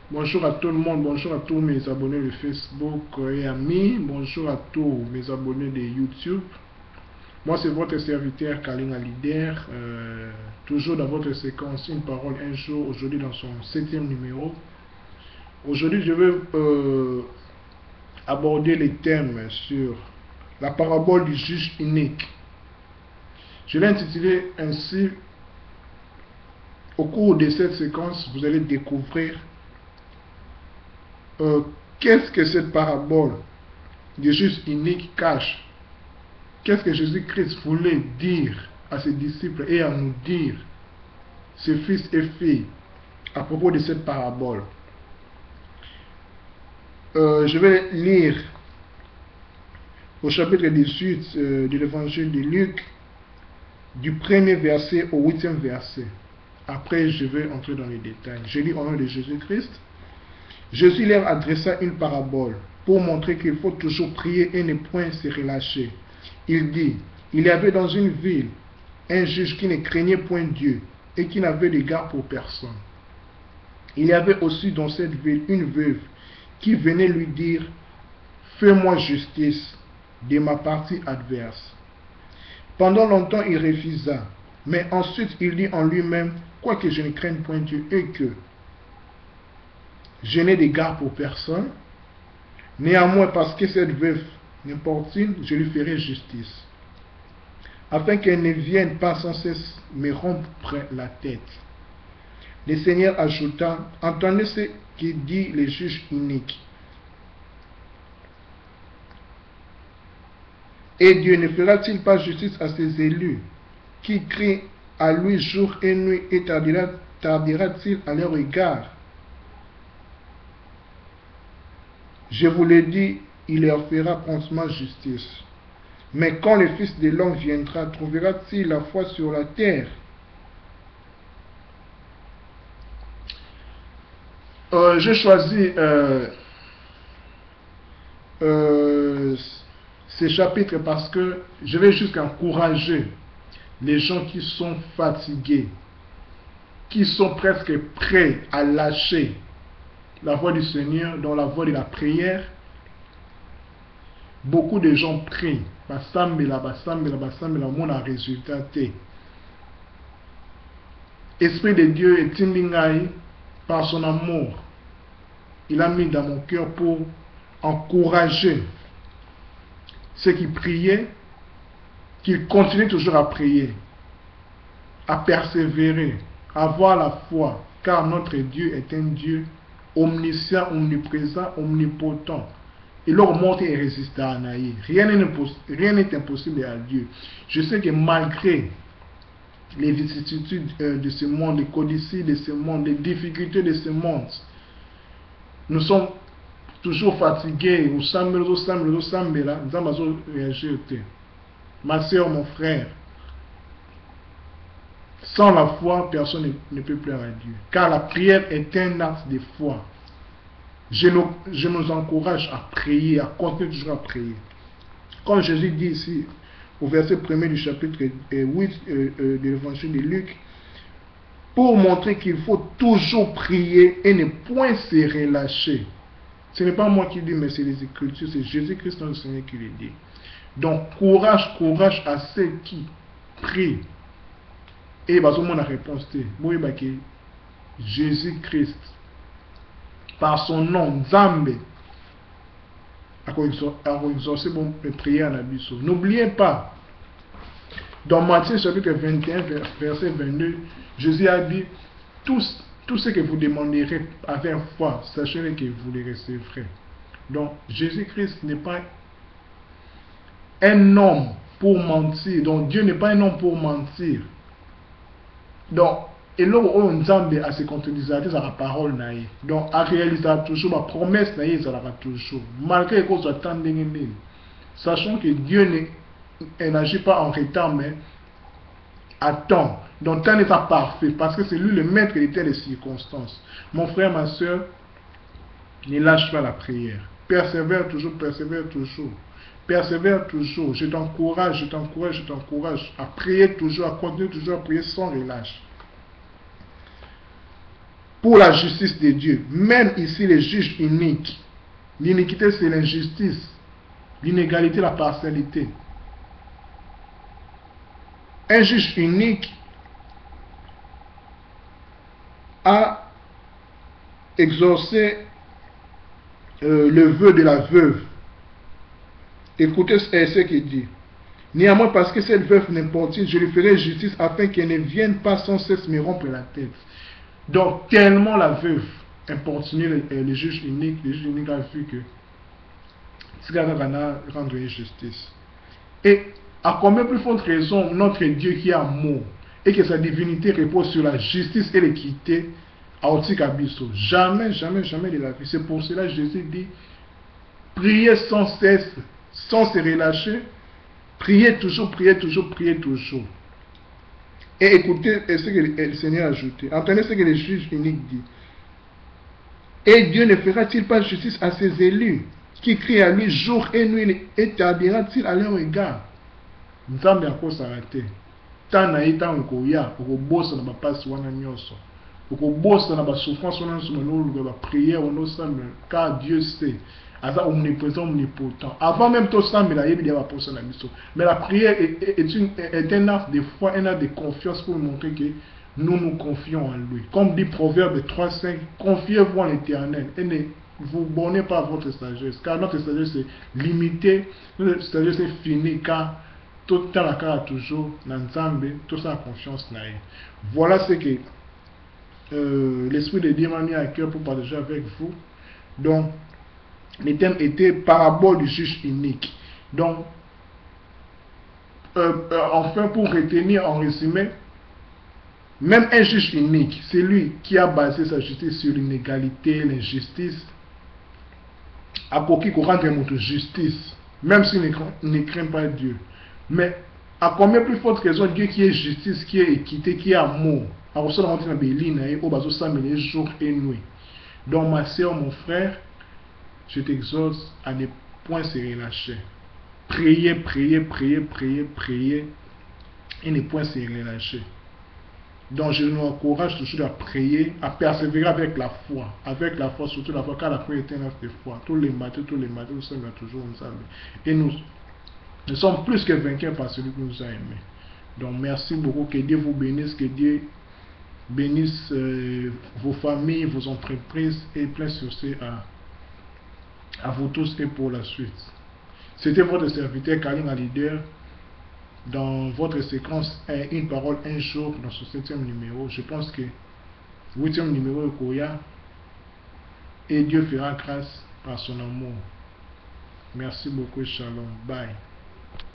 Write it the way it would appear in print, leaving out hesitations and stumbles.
Bonjour à tout le monde, bonjour à tous mes abonnés de Facebook et amis, bonjour à tous mes abonnés de YouTube. Moi c'est votre serviteur Kalinga Leader, toujours dans votre séquence Une parole un jour, aujourd'hui dans son 7e numéro. Aujourd'hui je vais aborder les thèmes sur la parabole du juge unique. Je l'ai intitulé ainsi. Au cours de cette séquence, vous allez découvrir qu'est-ce que cette parabole du juge unique cache. Qu'est-ce que Jésus-Christ voulait dire à ses disciples et à nous dire, ses fils et filles, à propos de cette parabole. Je vais lire au chapitre 18 de l'évangile de Luc, du 1er verset au 8e verset. Après, je vais entrer dans les détails. Je lis au nom de Jésus-Christ. Jésus leur adressa une parabole pour montrer qu'il faut toujours prier et ne point se relâcher. Il dit, il y avait dans une ville un juge qui ne craignait point Dieu et qui n'avait d'égard pour personne. Il y avait aussi dans cette ville une veuve qui venait lui dire, fais-moi justice de ma partie adverse. Pendant longtemps il refusa, mais ensuite il dit en lui-même, quoique je ne craigne point Dieu et que je n'ai d'égard pour personne, néanmoins parce que cette veuve m'importune, je lui ferai justice, afin qu'elle ne vienne pas sans cesse me rompre la tête. Le Seigneur ajouta, entendez ce que dit le juge unique. Et Dieu ne fera-t-il pas justice à ses élus, qui crient à lui jour et nuit, et tardera-t-il à leur égard? Je vous l'ai dit, il leur fera promptement justice. Mais quand le Fils de l'homme viendra, trouvera-t-il la foi sur la terre? J'ai choisi ces chapitres parce que je vais juste encourager les gens qui sont fatigués, qui sont presque prêts à lâcher la voix du Seigneur, dans la voie de la prière. Beaucoup de gens prient, basambela, mon résultat. Esprit de Dieu est indingaï par son amour. Il a mis dans mon cœur pour encourager ceux qui priaient, qu'ils continuent toujours à prier, à persévérer, à avoir la foi, car notre Dieu est un Dieu omniscient, omniprésent, omnipotent. Et leur montre est résistante. Rien n'est impossible à Dieu. Je sais que malgré les vicissitudes de ce monde, les codicilles de ce monde, les difficultés de ce monde, nous sommes toujours fatigués. Ma soeur, mon frère, sans la foi, personne ne peut plaire à Dieu. Car la prière est un acte de foi. Je nous encourage à prier, à continuer toujours à prier. Comme Jésus dit ici, au verset 1er du chapitre 8 de l'évangile de Luc, pour montrer qu'il faut toujours prier et ne point se relâcher. Ce n'est pas moi qui le dis, mais c'est les Écritures, c'est Jésus-Christ notre Seigneur qui le dit. Donc, courage, courage à ceux qui prient. Et bah, tout le monde a réponse. Jésus-Christ, par son nom, Nzambe, a exaucé mon prière à Abisso. N'oubliez pas, dans Matthieu chapitre 21, verset 22, Jésus a dit, tout ce que vous demanderez avec foi, sachez que vous les recevrez. Donc, Jésus-Christ n'est pas un homme pour mentir. Donc, Dieu n'est pas un homme pour mentir. Donc, et là où on Nzambe à se contredire à la parole naïe. Donc, à réaliser toujours la promesse naïe, ça la toujours. Malgré qu'on soit tant d'ennemis, sachant que Dieu n'agit pas en retard, mais à temps. Donc, temps n'est pas parfait, parce que c'est lui le maître de telles circonstances. Mon frère, ma soeur, ne lâche pas la prière. Persévère toujours, persévère toujours. Persévère toujours. Je t'encourage à prier toujours, à continuer toujours à prier sans relâche. pour la justice de Dieu. Même ici, les juges uniques. L'iniquité, c'est l'injustice. L'inégalité, la partialité. Un juge unique a exaucé le vœu de la veuve. Écoutez ce qu'il dit. Néanmoins, parce que cette veuve n'importune, je lui ferai justice afin qu'elle ne vienne pas sans cesse me rompre la tête. Donc, tellement la veuve importunait le juge unique a vu que c'est rendre une justice. Et à combien plus forte raison notre Dieu qui est amour et que sa divinité repose sur la justice et l'équité à Otikabiso. Jamais, jamais, jamais de la vie. C'est pour cela que Jésus dit, priez sans cesse, sans se relâcher, priez toujours, priez toujours, priez toujours. Et écoutez ce que le Seigneur a ajouté. Entendez ce que le juge unique dit. Et Dieu ne fera-t-il pas justice à ses élus qui crient à lui jour et nuit, établira-t-il à leur égard? Nzambe akosarate. Tana ita nkoya, okobosa na bapasi wana nyoso. Okobosa na basouffrance wana nyoso na ba prière wana sambe, car Dieu sait. Asa omniprésent, omnipotent. Avant même tout ça, mais la yebi dia baposa na biso. Mais la prière est un acte de foi, un acte de confiance pour montrer que nous nous confions en lui. Comme dit Proverbe 3:5, confiez-vous en l'Éternel et ne vous bornez pas à votre sagesse, car notre sagesse est limitée, notre sagesse est finie, car tout le temps toujours dans Nzambe, tout ça a confiance na ye. Voilà ce que l'Esprit de Dieu m'a mis à cœur pour partager avec vous. Donc, le thème était parabole du juge unique. Donc, enfin, pour retenir en résumé, même un juge unique, c'est lui qui a basé sa justice sur l'inégalité, l'injustice, a pour qui rendre notre justice, même s'il ne craint pas Dieu. Mais à combien plus forte raison Dieu qui est justice, qui est équité, qui est amour, a reçu la montée dans Béline, au bateau s'amener jour et nuit. Donc ma soeur, mon frère, je t'exhorte à ne point se relâcher. Priez, priez, priez, priez, priez, et ne point se relâcher. Donc je nous encourage toujours à prier, à persévérer avec la foi, surtout la foi, car la foi est un acte de foi. Tous les matins, nous sommes toujours ensemble. Et nous sommes plus que vainqueurs par celui qui nous a aimés. Donc merci beaucoup, que Dieu vous bénisse, que Dieu bénisse vos familles, vos entreprises, et plein succès à vous tous et pour la suite. C'était votre serviteur Kalinga Leader dans votre séquence Une parole un jour dans ce 7e numéro. Je pense que 8e numéro est Koya, et Dieu fera grâce par son amour. Merci beaucoup, shalom, bye.